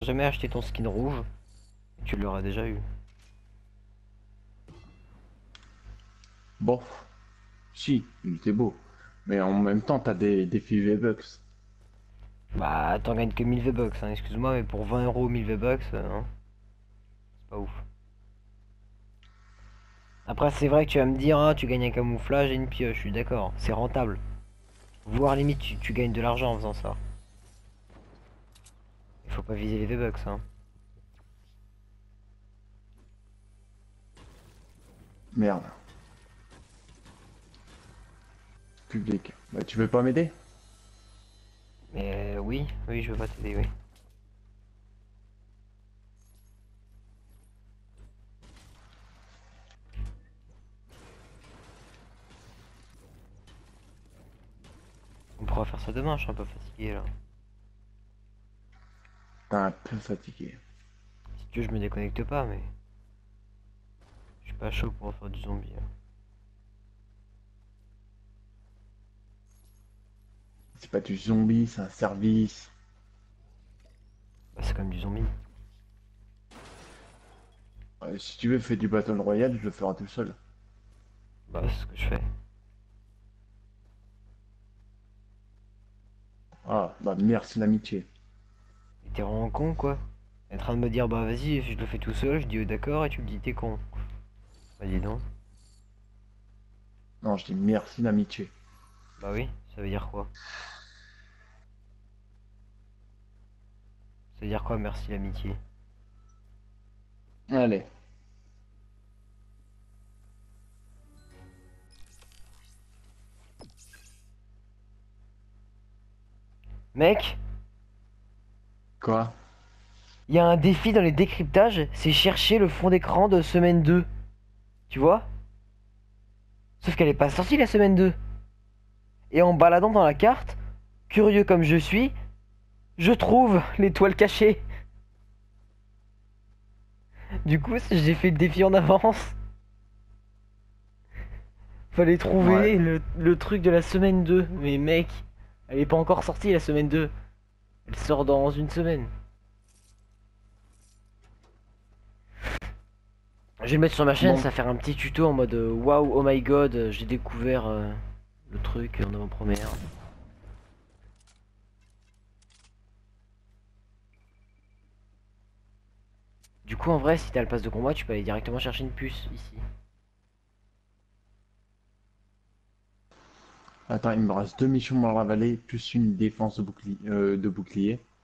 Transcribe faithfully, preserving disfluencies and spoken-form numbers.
jamais acheté ton skin rouge, tu l'auras déjà eu. Bon, si, il était beau. Mais en même temps, t'as des défis V-Bucks. Bah, t'en gagnes que mille V-Bucks, hein, excuse-moi, mais pour vingt euros mille V-Bucks, euh, hein, c'est pas ouf. Après, c'est vrai que tu vas me dire, hein, tu gagnes un camouflage et une pioche, je suis d'accord, c'est rentable. Voire limite, tu, tu gagnes de l'argent en faisant ça. Il faut pas viser les V-Bucks, hein. Merde, public. Bah, tu veux pas m'aider? Mais euh, oui, oui, je veux pas t'aider, oui. On pourra faire ça demain, je suis un peu fatigué là. T'es un peu fatigué. Si tu veux, je me déconnecte pas, mais je suis pas chaud pour faire du zombie, là. C'est pas du zombie, c'est un service. Bah, c'est comme du zombie. Euh, si tu veux, fais du Battle Royale, je le ferai tout seul. Bah, c'est ce que je fais. Ah, bah merci l'amitié. Et t'es vraiment con, quoi. T'es en train de me dire, bah vas-y, je le fais tout seul, je dis oh, d'accord, et tu me dis t'es con. Bah dis donc. Non, je dis merci l'amitié. Bah oui, ça veut dire quoi? Ça veut dire quoi, merci l'amitié? Allez. Mec, Quoi? il y a un défi dans les décryptages, c'est chercher le fond d'écran de semaine deux. Tu vois? Sauf qu'elle est pas sortie la semaine deux. Et en baladant dans la carte, curieux comme je suis, je trouve l'étoile cachée. Du coup, j'ai fait le défi en avance. Fallait Ouais. trouver le, le truc de la semaine deux. Mais mec, elle est pas encore sortie la semaine deux. Elle sort dans une semaine. Je vais le mettre sur ma chaîne, Bon, ça va faire un petit tuto en mode euh, waouh, oh my god, euh, j'ai découvert euh, le truc en avant-première. Du coup, en vrai, si t'as le pass de combat, tu peux aller directement chercher une puce ici. attends, il me reste deux missions dans la vallée, plus une défense de bouclier. euh, de bouclier.